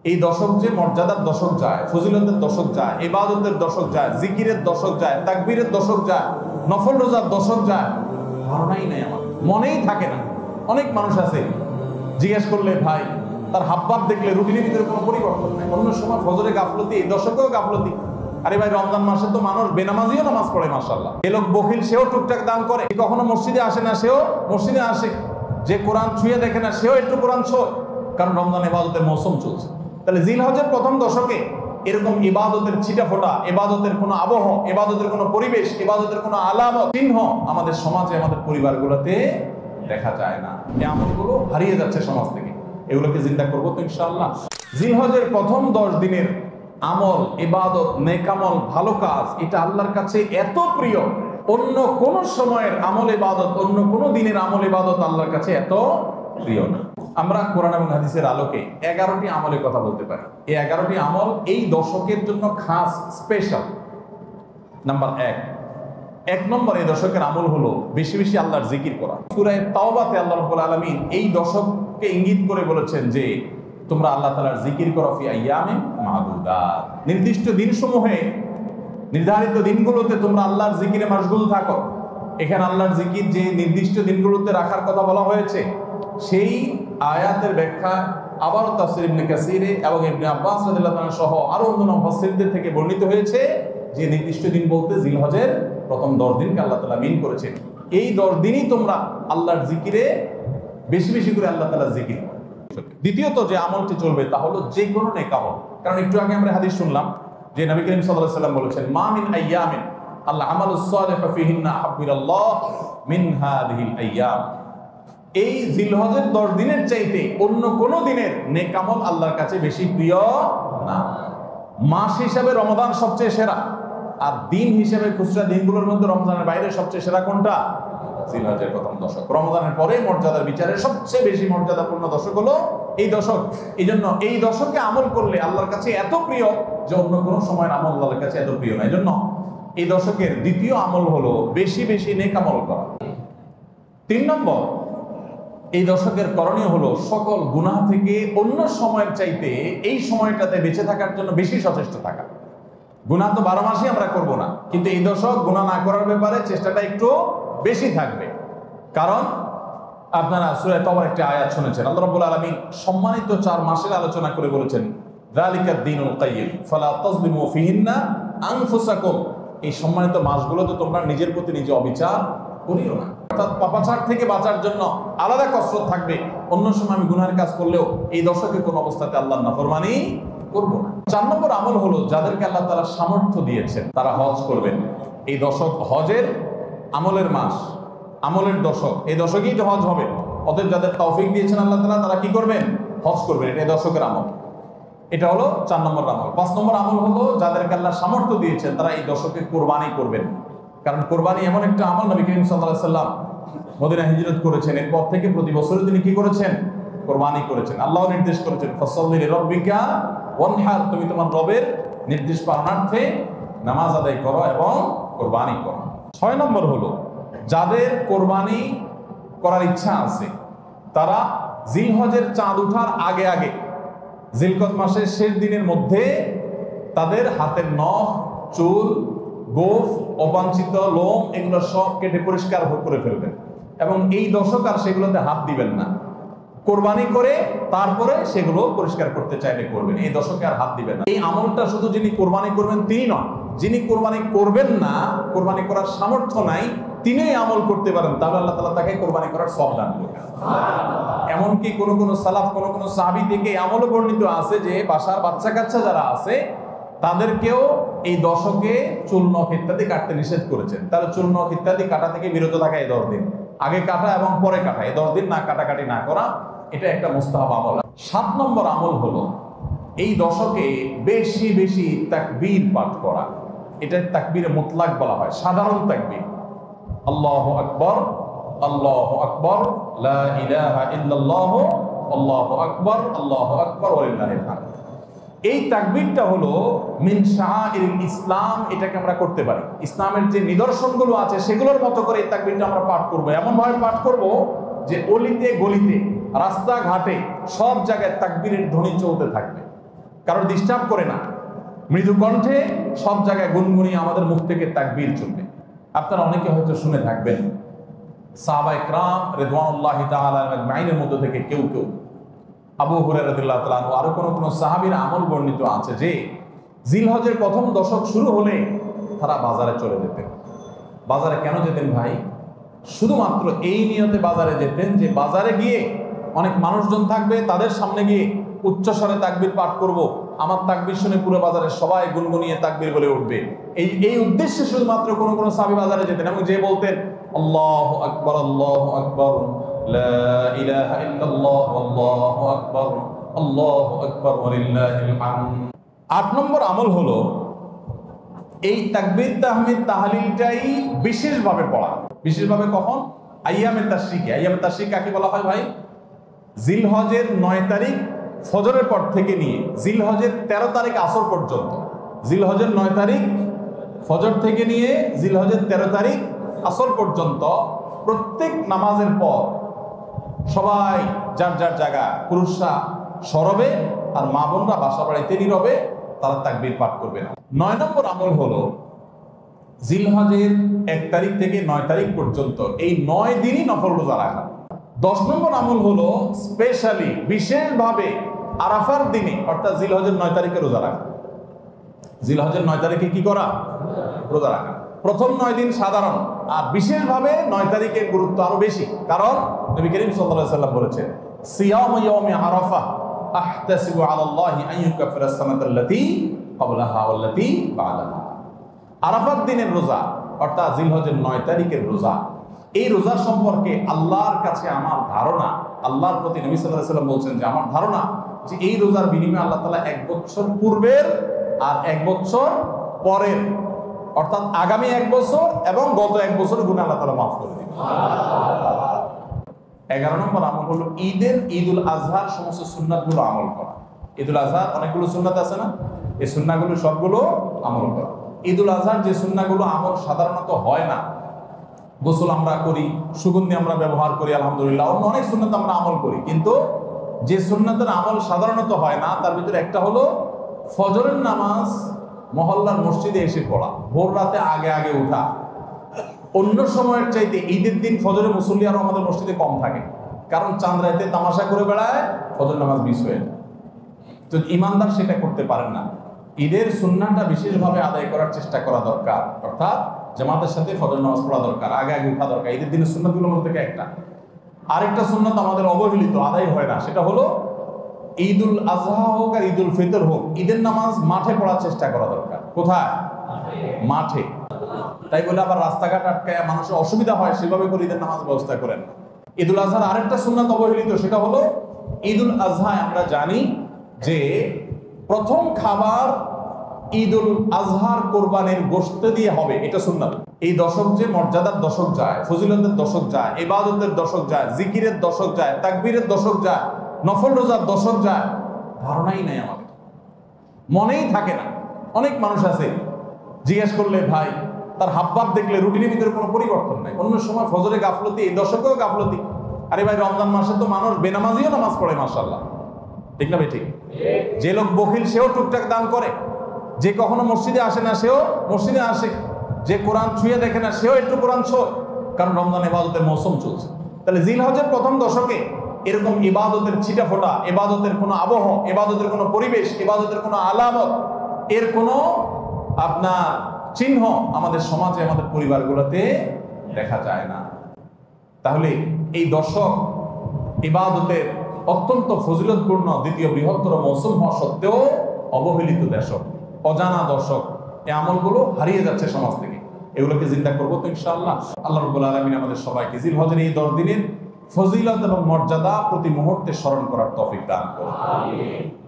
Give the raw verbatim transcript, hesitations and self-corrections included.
এই দশক যে মর্যাদার দশক যায়, ফজিলতের দশক যায়, ইবাদতের দশক যায়, জিকিরের দশক যায়, তাকবীরের দশক যায়, নফল রোজার দশক যায়, ধারণাই নাই আমার, মনেই থাকে না। অনেক মানুষ আছে জিজ্ঞেস করলে ভাই তার হাবভাব দেখলে রুটিনের ভিতরে কোনো পরিবর্তন নাই। অন্য সময় ফজরে গাফলতি, এই দশকেও গাফলতি। আরে ভাই রমজান মাসে তো মানুষ বেনামাজিও নামাজ পড়ে, মাশাআল্লাহ। এ লোক বখিল, সেও টুকটাক দান করে। কখনো মসজিদে আসে না, সেও মসজিদে আসে। যে কোরআন ছুঁয়ে দেখে না, সেও একটু কোরআন ছোঁয়, কারণ রমজান ইবাদতের মৌসুম চলছে। তাহলে জিলহজের প্রথম দশকে এরকম ইবাদতের ছিটা ফোটা, ইবাদতের কোনো আবহ, ইবাদতের কোনো পরিবেশ, ইবাদতের কোনো আলামত, চিহ্ন আমাদের সমাজে, আমাদের পরিবারগুলোতে দেখা যায় না। এই আমলগুলো হারিয়ে যাচ্ছে সমাজ থেকে। এগুলোকে জিন্দা করবো তো ইনশাআল্লাহ। জিলহজের প্রথম দশ দিনের আমল, ইবাদত, নেকামল, ভালো কাজ, এটা আল্লাহর কাছে এত প্রিয়, অন্য কোন সময়ের আমল ইবাদত, অন্য কোন দিনের আমল ইবাদত আল্লাহর কাছে এত প্রিয় না। আমরা কোরআন এবং হাদিসের আলোকে এগারোটি আমলের কথা বলতে পারি। এই এগারোটি আমল এই দশকের জন্য খাস, স্পেশাল। নাম্বার এক এক নম্বর এই দশকের আমল হলো বেশি বেশি আল্লাহর জিকির করা। সূরা তাওবাতে আল্লাহ রাব্বুল আলামিন এই দশককে ইঙ্গিত করে বলেছেন যে তোমরা আল্লাহ তাআলার জিকির করো ফি আইয়ামিন মাদুদাত, নির্দিষ্ট দিনসমূহে, নির্ধারিত দিনগুলোতে তোমরা আল্লাহর জিকিরে মাশগুল থাকো। এখানে আল্লাহর জিকির যে নির্দিষ্ট দিনগুলোতে রাখার কথা বলা হয়েছে, সেই আয়াতের ব্যাখ্যা আবারও তাফসীর ইবনে কাসিরে এবং ইবনে আব্বাস রাদিয়াল্লাহু আনহু সহ আরো অন্যান্য মুফাসসিরদের থেকে বর্ণিত হয়েছে যে নির্দিষ্ট দিন বলতে জিলহজের প্রথম দশ দিনকে আল্লাহ তাআলা মিন করেছেন। এই দশ দিনই তোমরা আল্লাহর জিকিরে বেশি বেশি করে আল্লাহ তাআলার জিকির করো। দ্বিতীয়ত যে আমলটি চলবে তা হলো যে কোনো নেক আমল। কারণ একটু আগে আমরা হাদিস শুনলাম যে নবী করিম সাল্লাল্লাহু আলাইহি ওয়াসাল্লাম বলেছেন, মা মিন আইয়ামিন আল্লাহ আমালুস সালিহু ফিহিন্না আহাব্বিলাল্লাহ মিন হাযিহিল আইয়াম। এই জিলহজের দশ দিনের চাইতে অন্য কোন দিনের নেক আমল আল্লাহর কাছে বেশি প্রিয় না। মাস হিসাবে রমজান সবচেয়ে সেরা, আর দিন হিসেবে খুচরা দিনগুলোর মধ্যে রমজানের বাইরে সবচেয়ে সেরা কোনটা? জিলহজের প্রথম দশক। রমজানের পরে মর্যাদার বিচারে সবচেয়ে বেশি মর্যাদাপূর্ণ দশক হলো এই দশক। এই জন্য এই দশকে আমল করলে আল্লাহর কাছে এত প্রিয় যে অন্য কোনো সময়ের আমল আল্লাহর কাছে এত প্রিয় না। এই জন্য এই দশকের দ্বিতীয় আমল হলো বেশি বেশি নেক আমল করা। তিন নম্বর এই দশকের করণীয় হলো সকল গুনাহ থেকে অন্য সময়ের চাইতে এই সময়টাতে বেঁচে থাকার জন্য বেশি সচেষ্ট থাকা। গুনাহ তো বারো মাসই আমরা করব না, কিন্তু এই দশক গুনাহ না করার ব্যাপারে চেষ্টাটা একটু বেশি থাকবে। কারণ আপনারা সূরা তাওবার একটা আয়াত শুনেছেন, আল্লাহ রাব্বুল আলামিন সম্মানিত চার মাসের আলোচনা করে বলেছেন, যালিকাদ দীনুল কাইয়্যিম ফালা তাজলিমু ফিহিন্না আনফুসাকুম। এই সম্মানিত মাসগুলোতে তোমরা নিজের প্রতি নিজে অবিচার করিও না। অর্থাৎ পাপাচার থেকে বাঁচার জন্য আলাদা কসরত থাকবে। অন্য সময় আমি গুনাহের কাজ করলেও এই দশকে কোন অবস্থাতে আল্লাহর নাফরমানি করব না। চার নম্বর আমল হলো যাদেরকে আল্লাহ তাআলা সামর্থ্য দিয়েছেন তারা হজ করবেন। এই দশক হজের আমলের মাস, আমলের দশক। এই দশকেই তো হজ হবে। অতএব যাদের তৌফিক দিয়েছেন আল্লাহ তাআলা, তারা কি করবেন? হজ করবেন। এটা এই দশকের আমল। এটা হলো চার নম্বর আমল। পাঁচ নম্বর আমল হলো যাদেরকে আল্লাহ সামর্থ্য দিয়েছেন তারা এই দশকে কোরবানি করবেন। কারণ কোরবানি এমন একটা আমল, নবী করিম সাল্লাল্লাহু আলাইহি সাল্লাম মদিনা হিজরত করেছেন, এরপর থেকে প্রতি বছর তিনি কি করেছেন? কোরবানি করেছেন। আল্লাহ নির্দেশ করেছেন, ফাসাল্লি লিরাব্বিকা ওয়ানহার, তুমি তোমার রবের নির্দেশ পালনার্থে নামাজ আদায় করো এবং কোরবানি করো। ছয় নম্বর হলো যাদের কোরবানি করার ইচ্ছা আছে তারা জিলহজের চাঁদ ওঠার আগে আগে, জিলকদ মাসের শেষ দিনের মধ্যে তাদের হাতের নখ, চুল, গোফ, অবাঞ্ছিত লোম এগুলো সব কেটে পরিষ্কার করে ফেলবেন এবং এই দশক আর সেগুলোতে হাত দিবেন না। কোরবানি করে তারপরে সেগুলো পরিষ্কার করতে চাইলে করবেন, এই দশকে আর হাত দিবেন না। এই আমলটা শুধু যিনি কোরবানি করবেন তিনি নন, যিনি কোরবানি করবেন না, কোরবানি করার সামর্থ্য নাই, তিনি আমল করতে পারেন, তাহলে আল্লাহ তাআলা তাকে কোরবানি করার সওয়াব দান করবেন। এমনকি কোন কোন সালাফ, কোন কোন সাহাবী থেকে আমলও বর্ণিত আছে যে বাসার বাচ্চা কাচ্চা যারা আছে তাদেরকেও এই দশকে চুল নখ ইত্যাদি কাটতে নিষেধ করেছেন। তাহলে চুল নখ ইত্যাদি কাটা থেকে বিরত থাকা এই দশ দিন, আগে কাটা এবং পরে কাটা, এই দশ দিন না কাটাকাটি না করা, এটা একটা মুস্তাহাব আমল। সাত নম্বর আমল হলো এই দশকে বেশি বেশি তাকবীর পাঠ করা। এটা তাকবীরে মুতলাক বলা হয়, সাধারণ তাকবীর। আল্লাহু আকবার, আল্লাহু আকবার, লা ইলাহা ইল্লাল্লাহু, আল্লাহু আকবার, আল্লাহু আকবার ওয়া লিল্লাহিল হামদ। এই তাকবীরটা হলো মিন শাআইরিল ইসলাম। এটাকে আমরা করতে পারি, ইসলামের যে নিদর্শনগুলো আছে সেগুলোর মতো করে এই তাকবীরটা আমরা পাঠ করব। এমন ভাবে পাঠ করব যে অলিতে গলিতে, রাস্তাঘাটে সব জায়গায় তাকবীরের ধ্বনি চলতে থাকবে। কারোর ডিস্টার্ব করে না, মৃদু কণ্ঠে সব জায়গায় গুনগুনিয়ে আমাদের মুখ থেকে তাকবীর চলবে। আপনারা অনেকে হয়তো শুনে থাকবেন সাহাবায়ে কেরাম রিদওয়ানুল্লাহি তাআলা আজমাইনের মধ্য থেকে কেউ কেউ, আবু হুরায়রা রাদিয়াল্লাহু তাআলা আনহু, আরো কোন কোন সাহাবীর আমল বর্ণিত আছে যে জিলহজের প্রথম দশক শুরু হলে তারা বাজারে চলে যেতেন। বাজারে কেন যেতেন ভাই? শুধুমাত্র এই নিয়তে বাজারে যেতেন যে বাজারে গিয়ে অনেক মানুষজন থাকবে, তাদের সামনে গিয়ে উচ্চস্বরে তাকবীর পাঠ করব, আমার তাকবীর শুনে পুরো বাজারে সবাই গুনগুনিয়ে তাকবীর বলে উঠবে। এই এই উদ্দেশ্যে শুধুমাত্র কোন কোন সাহাবী বাজারে যেতেন এবং যে বলতেন আল্লাহু আকবার আল্লাহু আকবার লা ইলাহা ইল্লাল্লাহ আল্লাহু আকবার আল্লাহু আকবার ওয়ালিল্লাহিল হামদ। আট নম্বর আমল হলো এই তাকবীর তাহমিদ তাহলিলটাই বিশেষভাবে পড়া। বিশেষভাবে কখন? আইয়ামে তাশরিকে। আইয়ামে তাশরিক কাকে বলা হয় ভাই? জিলহজের নয় তারিখ ফজরের পর থেকে নিয়ে জিলহজের তেরো তারিখ আসর পর্যন্ত, জিলহজের নয় তারিখ ফজর থেকে নিয়ে জিলহজের তেরো তারিখ আসর পর্যন্ত প্রত্যেক নামাজের পর সবাই যার যার জায়গা, পুরুষরা সরবে আর মা বোনরা বাসা বাড়িতে নীরবে তারা তাকবীর পাঠ করবে না। নয় নম্বর আমল হলো জিলহজের এক তারিখ থেকে নয় তারিখ পর্যন্ত এই নয় দিনই নফল রোজা রাখা। দশ নম্বর আমল হলো স্পেশালি বিশেষভাবে আরাফার দিনে অর্থাৎ জিলহজের নয় তারিখে রোজা রাখা। জিলহজের নয় তারিখে কি করা? রোজা রাখা। প্রথম নয় দিন সাধারণ, আর বিশেষভাবে নয় তারিখের গুরুত্ব আরো বেশি, কারণ নবী করিম সাল্লাল্লাহু আলাইহি ওয়াসাল্লাম বলেছেন সিয়ামু ইয়াউমি আরাফা আহতাসিবু আলাল্লাহি আন ইউকাফিরা আস-সানাতাল্লাতী ক্বাবলাহা ওয়াল্লাতী বা'দাহা। আরাফার দিনের রোজা অর্থাৎ জিলহজের নয় তারিখের রোজা, এই রোজা সম্পর্কে আল্লাহর কাছে আমার ধারণা, আল্লাহর প্রতি নবী সাল্লাল্লাহু আলাইহি ওয়াসাল্লাম বলছেন যে আমার ধারণা যে এই রোজার বিনিময়ে আল্লাহ তাআলা এক বছর পূর্বের আর এক বছর পরের অর্থাৎ আগামী এক বছর এবং গত এক বছরের গুনাহ আল্লাহ তাআলা মাফ করে দিবেন। এগারো নম্বর আমল হলো ঈদের ঈদুল আজহার সমস্ত সুন্নাতগুলো আমল করা। ঈদুল আজহার অনেকগুলো সুন্নাত আছে না? এই সুন্নাহগুলো সবগুলো আমল করা। ঈদুল আজহার যে সুন্নাহগুলো আমল সাধারণত হয় না, গোসল আমরা করি, সুগন্ধি আমরা ব্যবহার করি, আলহামদুলিল্লাহ, অন্য অনেক সুন্নাত আমরা আমল করি, কিন্তু যে সুন্নাতের আমল সাধারণত হয় না তার ভিতরে একটা হলো ফজরের নামাজ মহল্লার মসজিদে এসে পড়া, ভোর রাতে আগে আগে উঠা। অন্য সময়ের চাইতে ঈদের দিন ফজরে মুসল্লি আরো আমাদের মসজিদে কম থাকে, কারণ চাঁদ রাতে তামাশা করে বেড়ায়, ফজর নামাজ মিস হয়ে যায়। তো ইমানদার সেটা করতে পারেন না। ঈদের সুন্নাহটা বিশেষভাবে আদায় করার চেষ্টা করা দরকার, অর্থাৎ জামাতের সাথে ফজর নামাজ পড়া দরকার, আগে আগে উঠা দরকার। ঈদের দিনের সুন্নাতগুলোর মধ্যে থেকে একটা। আরেকটা সুন্নাত আমাদের অবহেলিত, আদায় হয় না, সেটা হলো ঈদুল আজহা হোক আর ঈদুল ফিতর হোক, ঈদের নামাজ মাঠে পড়ার চেষ্টা করা দরকার। কোথায়? মাঠে। তাই বলে আবার রাস্তাঘাট আটকায় মানুষের অসুবিধা হয় সেভাবে করে ঈদের নামাজ ব্যবস্থা করেন। ঈদুল আজহার আরেকটা সুন্নাত অবহেলিত, সেটা হলো ঈদুল আজহায় আমরা জানি যে প্রথম খাবার ঈদুল আজহার কোরবানির গোশত দিয়ে হবে, এটা সুন্নাত। এই দশক যে মর্যাদার দশক যায়, ফজিলতের দশক যায়, ইবাদতের দশক যায়, জিকিরের দশক যায়, তাকবীরের দশক যায়, নফল রোজার দশক যায়, ধারণাই নাই আমাদের, মনেই থাকে না। অনেক মানুষ আছে জিজ্ঞেস করলে ভাই তার হাবভাব দেখলে রুটিনের ভিতরে কোনো পরিবর্তন নাই। অন্য সময় ফজরে গাফলতি, এই দশকেও গাফলতি। আরে ভাই রমজান মাসে তো মানুষ বেনামাজিও নামাজ পড়ে, মাশাআল্লাহ, ঠিক না ভাই? ঠিক। যে লোক বখিল সেও টুকটাক দান করে, যে কখনো মসজিদে আসে না সেও মসজিদে আসে, যে কোরআন ছুঁয়ে দেখে না সেও একটু কোরআন ছোঁয়, কারণ রমজান ইবাদতের মৌসুম চলছে। তাহলে জিলহজের প্রথম দশকে এরকম ইবাদতের ছিটা ফোটা, ইবাদতের কোনো আবহ, ইবাদতের কোনো পরিবেশ, ইবাদতের কোনো আলামত, এর কোনো আপনার চিহ্ন আমাদের সমাজে, আমাদের পরিবারগুলোতে দেখা যায় না। তাহলে এই দশক ইবাদতের অত্যন্ত ফজিলতপূর্ণ দ্বিতীয় বৃহত্তর মৌসুম হওয়া সত্ত্বেও অবহেলিত দশক, অজানা দশক, এই আমলগুলো হারিয়ে যাচ্ছে সমাজ থেকে। এগুলোকে জিন্দা করবো তো ইনশাআল্লাহ। আল্লাহ রাব্বুল আলামিন আমাদের সবাইকে জিলহজের এই দশ দিনের ফজিলত এবং মর্যাদা প্রতি মুহূর্তে স্মরণ করার তৌফিক দান করুন। আমিন।